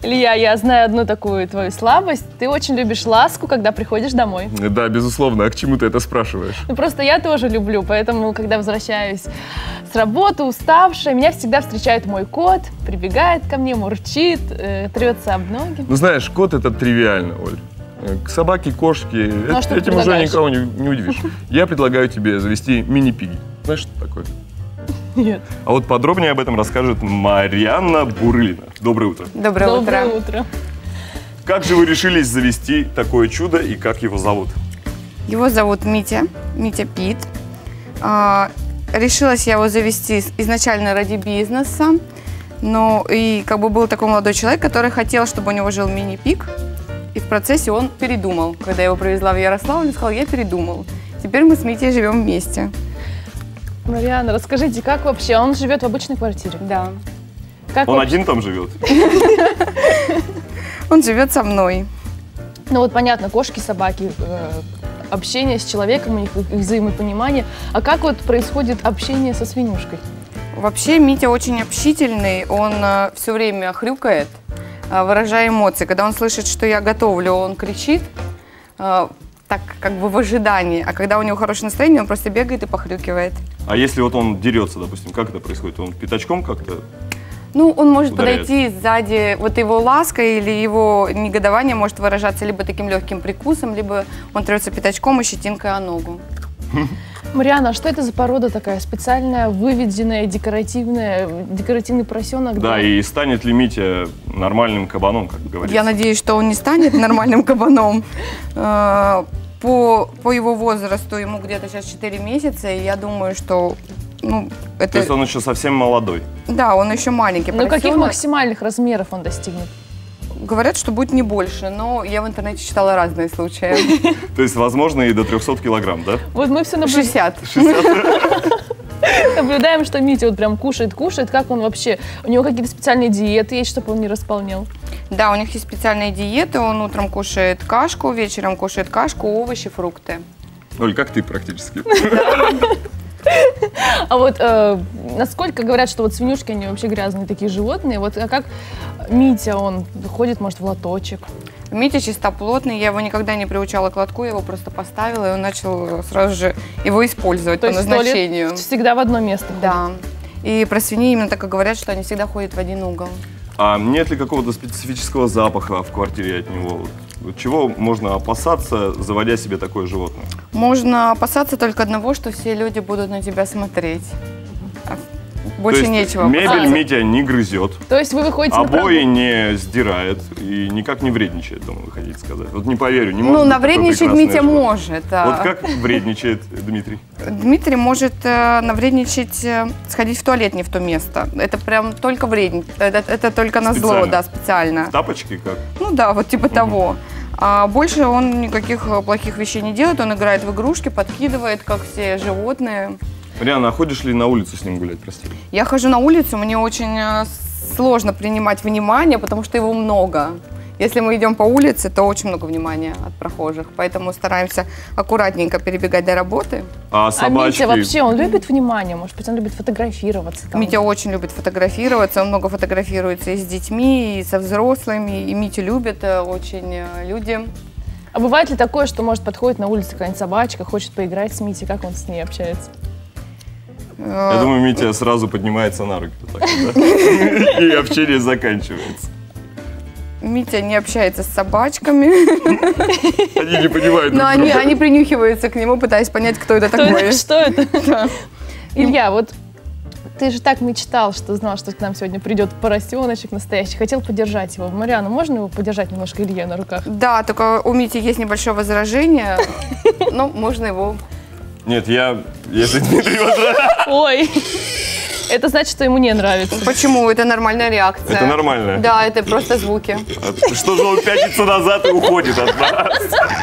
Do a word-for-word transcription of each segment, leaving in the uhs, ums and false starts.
Илья, я знаю одну такую твою слабость. Ты очень любишь ласку, когда приходишь домой. Да, безусловно. А к чему ты это спрашиваешь? Ну, просто я тоже люблю, поэтому, когда возвращаюсь с работы, уставшая, меня всегда встречает мой кот, прибегает ко мне, мурчит, э, трется об ноги. Ну, знаешь, кот — это тривиально, Оль. К собаке, кошке, ну, а это, этим уже никого не, не удивишь. Я предлагаю тебе завести мини-пиги. Знаешь, что такое? Нет. А вот подробнее об этом расскажет Марьяна Бурлина. Доброе утро. Доброе, Доброе утро. утро. Как же вы решились завести такое чудо и как его зовут? Его зовут Митя, Митя Пит. А, решилась я его завести изначально ради бизнеса. Но и как бы был такой молодой человек, который хотел, чтобы у него жил мини-пик. И в процессе он передумал. Когда я его привезла в Ярославль, он сказал, я передумал. Теперь мы с Митей живем вместе. Марьяна, расскажите, как вообще? Он живет в обычной квартире? Да. Как Он вообще? один там живет? Он живет со мной. Ну вот понятно, кошки, собаки, э, общение с человеком, у них их взаимопонимание. А как вот происходит общение со свинюшкой? Вообще Митя очень общительный, он э, все время хрюкает, э, выражая эмоции. Когда он слышит, что я готовлю, он кричит, э, так как бы в ожидании. А когда у него хорошее настроение, он просто бегает и похрюкивает. А если вот он дерется, допустим, как это происходит? Он пятачком как-то? Ну, он может ударяет? подойти сзади, вот его ласка или его негодование может выражаться либо таким легким прикусом, либо он трется пятачком и щетинкой о ногу. Марьяна, а что это за порода такая? Специальная, выведенная, декоративная, декоративный поросенок? Да, и станет ли Митя нормальным кабаном, как говорится? Я надеюсь, что он не станет нормальным кабаном. По, по его возрасту, ему где-то сейчас четыре месяца, и я думаю, что ну, это... То есть он еще совсем молодой? Да, он еще маленький. Ну, каких поросенок. максимальных размеров он достигнет? Говорят, что будет не больше, но я в интернете читала разные случаи. То есть, возможно, и до трёхсот килограмм, да? Вот мы все наблюдаем. шестьдесят. Наблюдаем, что Митя вот прям кушает, кушает. Как он вообще? У него какие-то специальные диеты есть, чтобы он не располнял? Да, у них есть специальные диеты. Он утром кушает кашку, вечером кушает кашку, овощи, фрукты. Оль, как ты практически. А вот э, насколько говорят, что вот свинюшки, они вообще грязные такие животные. Вот а как Митя, он ходит, может, в лоточек? Митя чистоплотный, я его никогда не приучала к лотку, я его просто поставила, и он начал сразу же его использовать То по есть назначению. туалет всегда в одно место ходит? Да. И про свиней именно так и говорят, что они всегда ходят в один угол. А нет ли какого-то специфического запаха в квартире от него? Вот чего можно опасаться, заводя себе такое животное? Можно опасаться только одного, что все люди будут на тебя смотреть. А больше То есть нечего мебель опасаться. Митя не грызет, То есть вы выходите на обои прогулку? не сдирает и никак не вредничает, думаю, вы хотите сказать. Вот не поверю, не может Ну, быть такое навредничать прекрасное Митя животное. может. а. Вот как вредничает Дмитрий? Дмитрий может э, навредничать, э, сходить в туалет не в то место. Это прям только вредничать. Это, это только на зло, Специально? да, специально. Тапочки как? Ну да, вот типа того. А больше он никаких э, плохих вещей не делает. Он играет в игрушки, подкидывает, как все животные. Марианна, а ходишь ли на улицу с ним гулять, прости? Я хожу на улицу, мне очень э, сложно принимать внимание, потому что его много. Если мы идем по улице, то очень много внимания от прохожих, поэтому стараемся аккуратненько перебегать до работы. А А собачки? Митя вообще, он любит внимание? Может быть, он любит фотографироваться? Там? Митя очень любит фотографироваться, он много фотографируется и с детьми, и со взрослыми, и Митю любят э, очень э, люди. А бывает ли такое, что, может, подходит на улице какая-нибудь собачка, хочет поиграть с Митей? Как он с ней общается? Я думаю, Митя сразу поднимается на руки. Вот так вот, да? И общение заканчивается. Митя не общается с собачками, Они не понимают. но друг они, друга. они принюхиваются к нему, пытаясь понять, кто это Что такой. это? Что это? Да. Илья, вот ты же так мечтал, что знал, что к нам сегодня придет поросеночек настоящий. Хотел подержать его. Марьяна, можно его подержать немножко Илье на руках? Да, только у Мити есть небольшое возражение, но можно его... Нет, я, если Дмитрий вот- Ой, это значит, что ему не нравится. Почему? Это нормальная реакция. Это нормально? Да, это просто звуки. А что же он пятится назад и уходит от нас?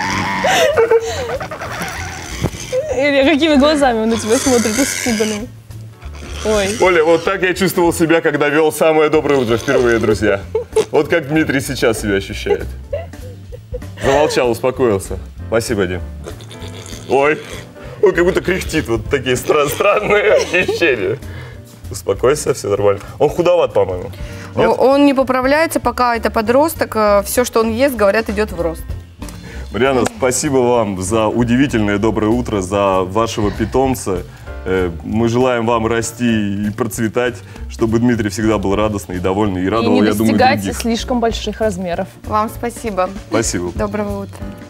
Илья, какими глазами он на тебя смотрит, испуганными? Ой. Оля, вот так я чувствовал себя, когда вел «Самое доброе утро» впервые, друзья. Вот как Дмитрий сейчас себя ощущает. Замолчал, успокоился. Спасибо, Дим. Ой, он как будто кряхтит, вот такие стра- странные ощущения. Успокойся, все нормально. Он худоват, по-моему. Нет? Он не поправляется, пока это подросток. Все, что он ест, говорят, идет в рост. Марьяна, спасибо вам за удивительное доброе утро, за вашего питомца. Мы желаем вам расти и процветать, чтобы Дмитрий всегда был радостный и довольный, и радовал, и не я думаю, достигать других. слишком больших размеров. Вам спасибо. Спасибо. Доброго утра.